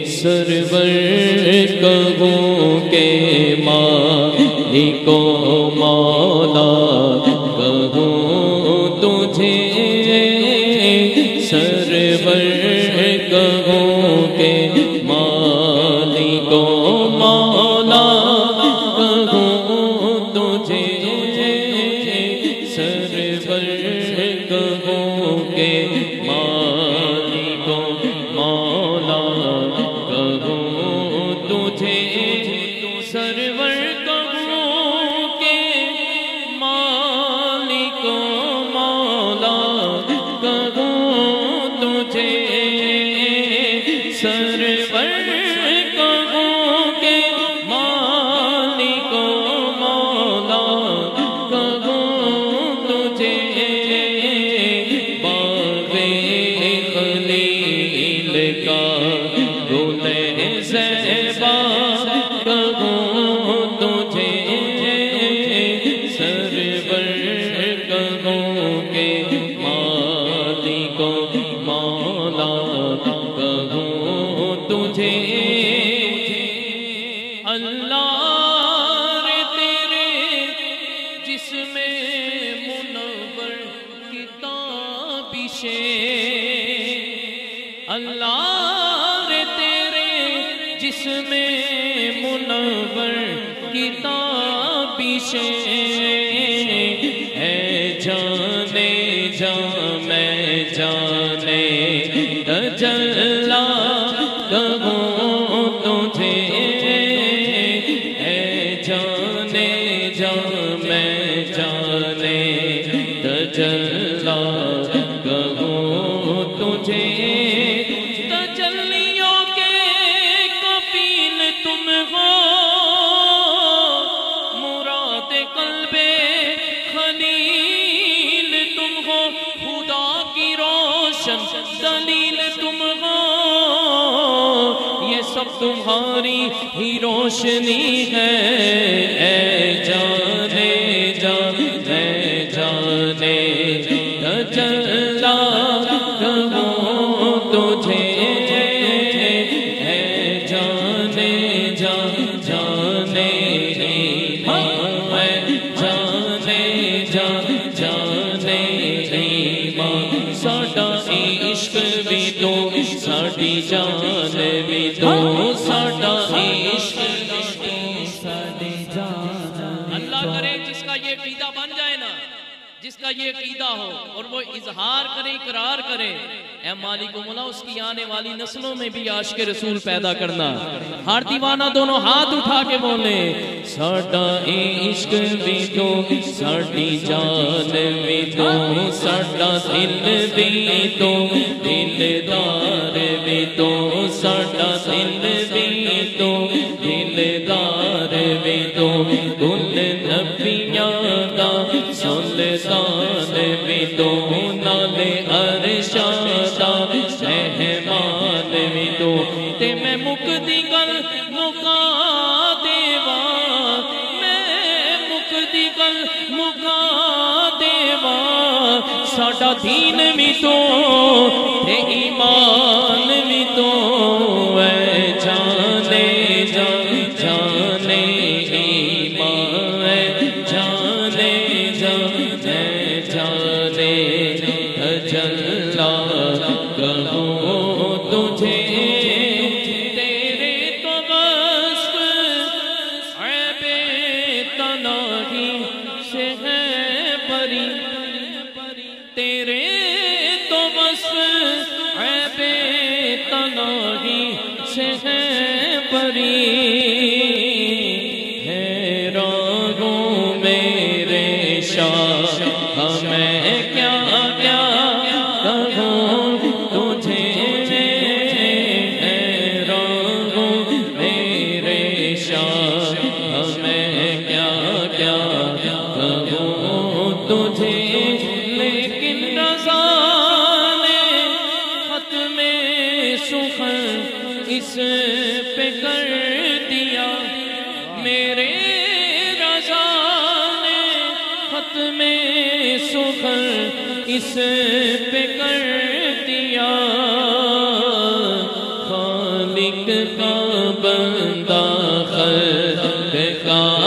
سرور کہوں کہ مالک و مولا کہوں تجھے، سرور کہوں کہ مالک و مولا کہوں تجھے، سرور کہوں کہ مالک و مولا کہوں تجھے، سرور کہوں کہ مالک و مولا کہوں تجھے، سرور کہوں کہ مالک و مولا کہوں تجھے، باغ خلیل کا گل زیبا کہوں تجھے، سرور کہوں کہ مالک و مولا کہوں تجھے، اللہ رے تیرے جسم منور کی تابشیں، اللہ رے تیرے جسم منور کی تابشیں، اے جانے جا میں جانے تجلا کہوں تجھے، اے جانے جا میں جانے تجلا کہوں تجھے، تجلیوں کے کفیل تم ہو، مراد قلب خلیل تم ہو، خدا کی روشن دلیل تم ہو، یہ سب تمہاری ہی روشنی ہے، اے جانے جا میں جانے تجلا کہوں تجھے، اے جانے جا جانے میں جانے جا جانے ماں، ساڈا عشق بھی تو ساڈی جان بھی تو، ساڈا عشق بھی تو ساڈی جان۔ اللہ کرے جس کا یہ عقیدہ بن جائے نا، جس کا یہ عقیدہ ہو اور وہ اظہار کرے، اقرار کرے، اے مالک و مولا اس کی آنے والی نسلوں میں بھی عاشق رسول پیدا کرنا۔ ہر دیوانہ دونوں ہاتھ اٹھا کے بولے، ساڈا عشق بھی تو ساڈی جان بھی تو، ساڈا دل بھی تو دلدار بھی تو، ساڈا دل بھی تو دلدار بھی تو، کل نبیاں دا سلطان بھی تو، نالے عرشاں دا مہمان بھی تو، تے میں مکدی گل مکا دیواں، میں مکدی گل مکا دیواں، ساڈا دین بھی تو تے ایمان بھی تو، اے جانے جا جانے ایمان، اے جانے جا جانے تجلا کہوں تجھے، تیرے تو وصف عیب تنہی سے ہے بری، تیرے تو وصف عیب تنہی سے ہے بری، حیران ہوں میرے شاہ میں کیا کیا کہوں تجھے، حیران ہوں میرے شاہ میں کیا کیا کہوں تجھے، لیکن رضا نے ختم سخن اس پہ کر دیا، میرے رضا نے ختم سخن اس پہ کر دیا، خالق کا بندہ خیر کا